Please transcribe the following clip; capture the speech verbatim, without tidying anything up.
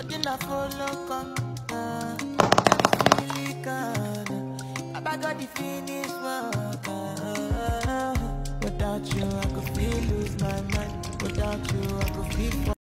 Nothing I follow come. Uh, really can. I got the finish work. Uh, without you, I could feel lose my mind. Without you, I could feel.